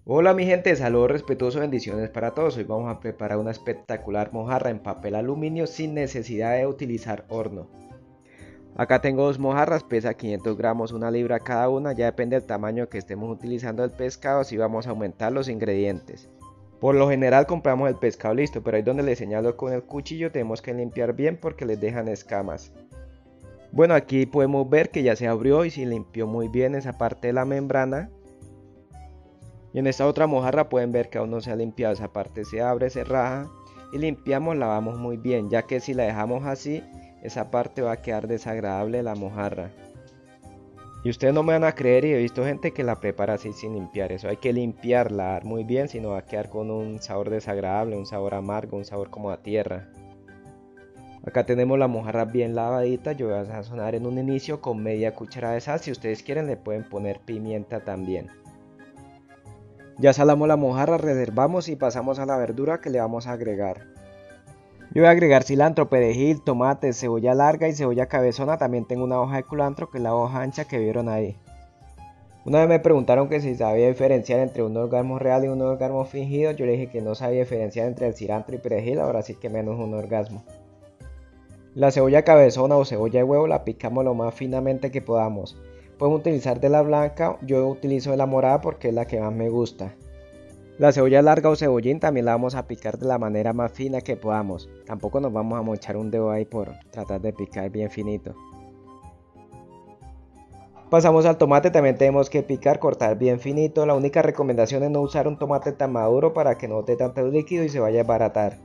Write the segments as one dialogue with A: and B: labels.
A: Hola mi gente, saludos respetuosos, bendiciones para todos. Hoy vamos a preparar una espectacular mojarra en papel aluminio sin necesidad de utilizar horno. Acá tengo dos mojarras, pesa 500 gramos, 1 libra cada una, ya depende del tamaño que estemos utilizando el pescado, si vamos a aumentar los ingredientes. Por lo general compramos el pescado listo, pero ahí donde les señalo con el cuchillo tenemos que limpiar bien porque les dejan escamas. Bueno, aquí podemos ver que ya se abrió y se limpió muy bien esa parte de la membrana. Y en esta otra mojarra pueden ver que aún no se ha limpiado, esa parte se abre, se raja y limpiamos, lavamos muy bien, ya que si la dejamos así, esa parte va a quedar desagradable la mojarra. Y ustedes no me van a creer, y he visto gente que la prepara así sin limpiar, eso hay que limpiarla muy bien, si no va a quedar con un sabor desagradable, un sabor amargo, un sabor como a tierra. Acá tenemos la mojarra bien lavadita, yo voy a sazonar en un inicio con media cucharada de sal, si ustedes quieren le pueden poner pimienta también. Ya salamos la mojarra, reservamos y pasamos a la verdura que le vamos a agregar. Yo voy a agregar cilantro, perejil, tomate, cebolla larga y cebolla cabezona. También tengo una hoja de culantro que es la hoja ancha que vieron ahí. Una vez me preguntaron que si sabía diferenciar entre un orgasmo real y un orgasmo fingido. Yo le dije que no sabía diferenciar entre el cilantro y perejil, ahora sí que menos un orgasmo. La cebolla cabezona o cebolla de huevo la picamos lo más finamente que podamos. Podemos utilizar de la blanca, yo utilizo de la morada porque es la que más me gusta. La cebolla larga o cebollín también la vamos a picar de la manera más fina que podamos. Tampoco nos vamos a mochar un dedo ahí por tratar de picar bien finito. Pasamos al tomate, también tenemos que picar, cortar bien finito. La única recomendación es no usar un tomate tan maduro para que no dé tanto líquido y se vaya a desbaratar.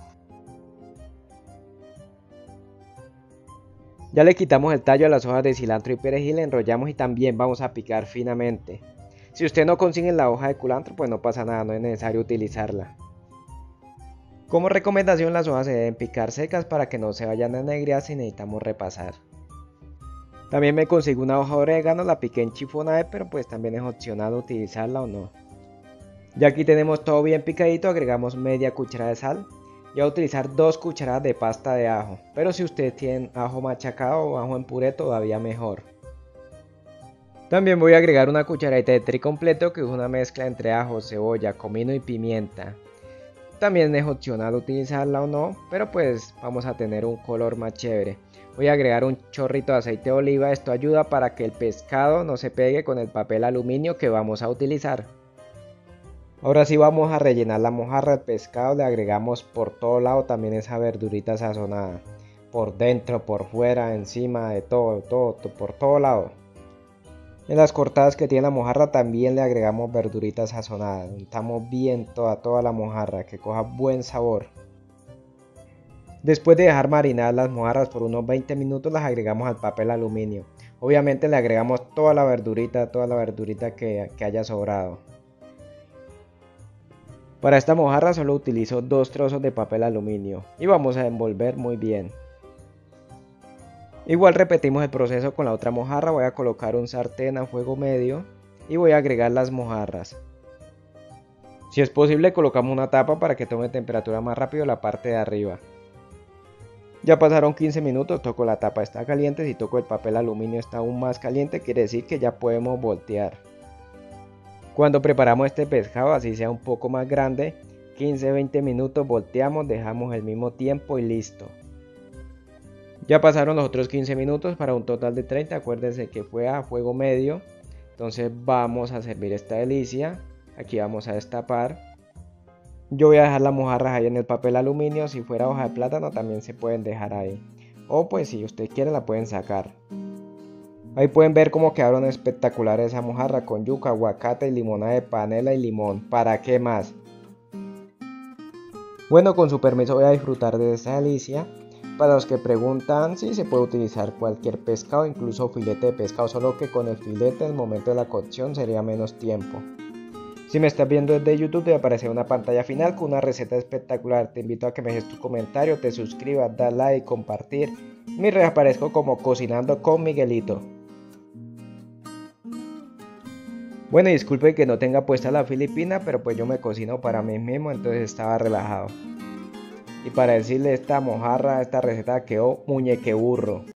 A: Ya le quitamos el tallo a las hojas de cilantro y perejil, enrollamos y también vamos a picar finamente. Si usted no consigue la hoja de culantro, pues no pasa nada, no es necesario utilizarla. Como recomendación, las hojas se deben picar secas para que no se vayan a enegrear si necesitamos repasar. También me consigo una hoja de orégano, la piqué en chiffonade, pero pues también es opcional utilizarla o no. Ya aquí tenemos todo bien picadito, agregamos media cucharada de sal. Y voy a utilizar 2 cucharadas de pasta de ajo, pero si ustedes tienen ajo machacado o ajo en puré todavía mejor. También voy a agregar una cucharadita de tri completo, que es una mezcla entre ajo, cebolla, comino y pimienta. También es opcional utilizarla o no, pero pues vamos a tener un color más chévere. Voy a agregar un chorrito de aceite de oliva, esto ayuda para que el pescado no se pegue con el papel aluminio que vamos a utilizar. Ahora sí vamos a rellenar la mojarra del pescado, le agregamos por todo lado también esa verdurita sazonada. Por dentro, por fuera, encima de todo, por todo lado. En las cortadas que tiene la mojarra también le agregamos verduritas sazonadas. Untamos bien toda la mojarra, que coja buen sabor. Después de dejar marinar las mojarras por unos 20 minutos, las agregamos al papel aluminio. Obviamente le agregamos toda la verdurita que haya sobrado. Para esta mojarra solo utilizo 2 trozos de papel aluminio y vamos a envolver muy bien. Igual repetimos el proceso con la otra mojarra, voy a colocar un sartén a fuego medio y voy a agregar las mojarras. Si es posible colocamos una tapa para que tome temperatura más rápido la parte de arriba. Ya pasaron 15 minutos, toco la tapa, está caliente, si toco el papel aluminio está aún más caliente, quiere decir que ya podemos voltear. Cuando preparamos este pescado, así sea un poco más grande, 15-20 minutos volteamos, dejamos el mismo tiempo y listo. Ya pasaron los otros 15 minutos para un total de 30, acuérdense que fue a fuego medio. Entonces vamos a servir esta delicia, aquí vamos a destapar. Yo voy a dejar las mojarras ahí en el papel aluminio, si fuera hoja de plátano también se pueden dejar ahí. O pues si ustedes quieren la pueden sacar. Ahí pueden ver cómo quedaron espectaculares esa mojarra con yuca, aguacate y limonada de panela y limón. ¿Para qué más? Bueno, con su permiso voy a disfrutar de esta delicia. Para los que preguntan, sí se puede utilizar cualquier pescado, incluso filete de pescado, solo que con el filete el momento de la cocción sería menos tiempo. Si me estás viendo desde YouTube te aparecerá una pantalla final con una receta espectacular. Te invito a que me dejes tu comentario, te suscribas, da like, compartir. En mis redes aparezco como Cocinando con Miguelito. Bueno, disculpe que no tenga puesta la filipina, pero pues yo me cocino para mí mismo, entonces estaba relajado. Y para decirle esta mojarra, esta receta quedó muñeque burro.